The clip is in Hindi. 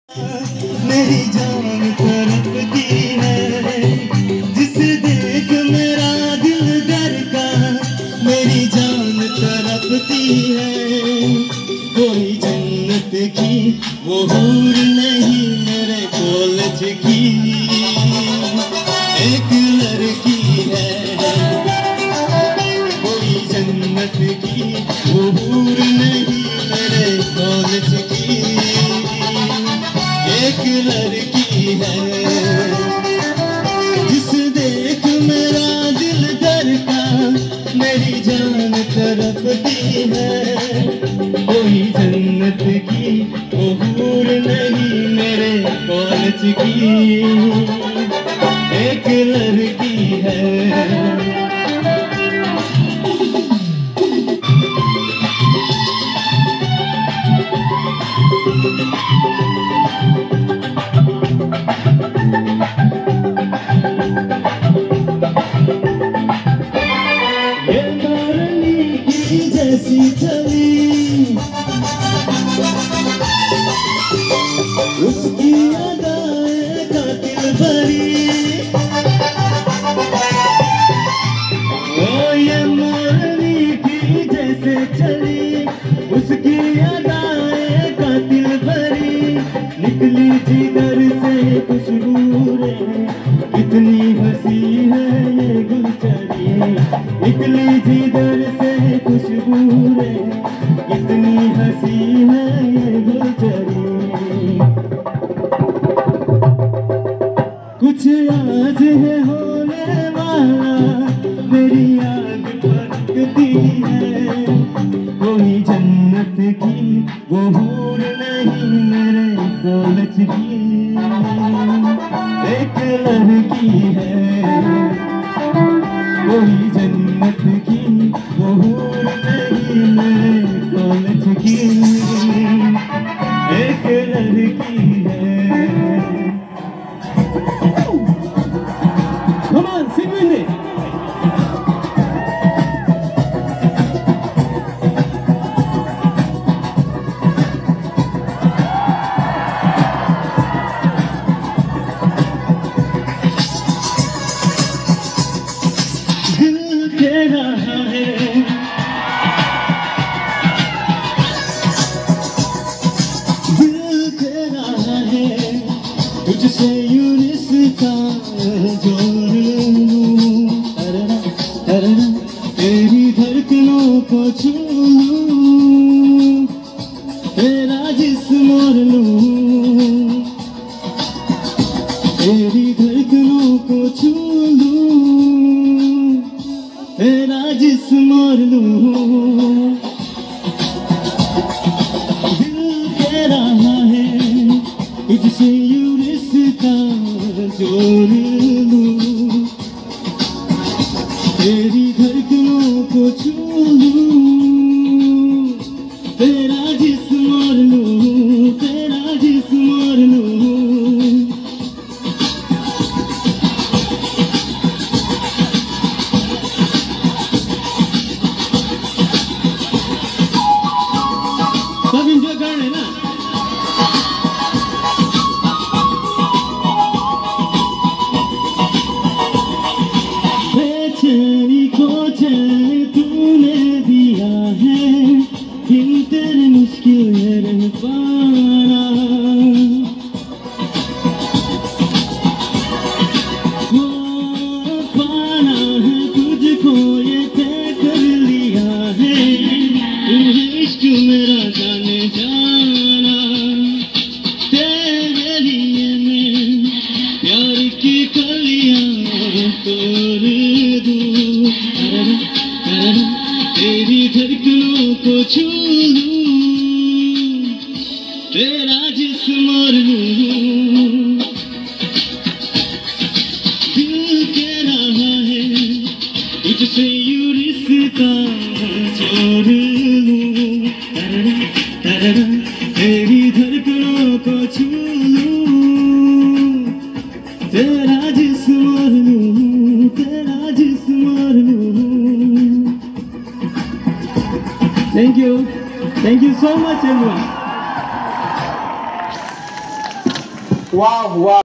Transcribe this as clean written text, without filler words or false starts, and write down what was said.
मेरी जान तड़पती है, जिसे देख मेरा दिल धड़का। मेरी जान तड़पती है, कोई जन्नत की वो हूर नहीं मेरे कॉलेज की एक लड़की है। कोई जन्नत की वो हूर नहीं मेरे कॉलेज की एक लड़की है, जिसे देख मेरा दिल धड़का। मेरी जान तड़पती है, कोई जन्नत की वो हूर नहीं मेरे कॉलेज की एक लड़की है। जैसी चली उसकी अदाएं कातिल भरी, ओ ये मोरनी की जैसे चली उसकी अदाएं कातिल भरी। निकली जिगर से खुशबू रे, कितनी हंसी है ये गुलचरी। निकली जिगर से खुशबू रे, कितनी हंसी है ये गुलचरी। कुछ आज है होने वाला, मेरी आग भड़कती है। कोई जन्नत की वो हूर नहीं मेरे कॉलेज की एक लड़की है। कोई जन्नत की वो हूर नहीं मेरे कॉलेज की एक लड़की है। Come on, sing with me. दिल कह रहा है, दिल कह रहा है, तुझसे यूं रिश्ता जोड़ लूं। तेरी धड़कनों को छू लूं, तेरा जिस्म मोड़ लूं। तेरी धड़कनों को छू लूं, तेरा जिस्म मोड़ लूं। दिल कह रहा है, तुझसे यूं रिश्ता जोड़ लूं। तेरी धड़कनों को छू लूं, तेरा जिस्म मोड़ लूं, तेरा जिस्म मोड़ लूं। सब इंजॉय कर रहे हैं ना? बेचैनी को चैन तूने दिया है, बिन तेरे मुश्किल है रह पाना। वो पाना है तुझको ये तय कर लिया है, इश्क मेरा जाने जाना। तेरे लिए मैं प्यार की कलियां तोड़ दूं। तेरी धड़कनों को छू लूं, तेरा जिस्म मोड़ लूं। दिल कह रहा है, तुझसे यूं रिश्ता जोड़ लूं। तेरी धड़कनों को छू लूं, तेरा जिस्म मोड़ लूं, तेरा जिस्म मोड़ लूं। Thank you so much everyone. वाह वाह।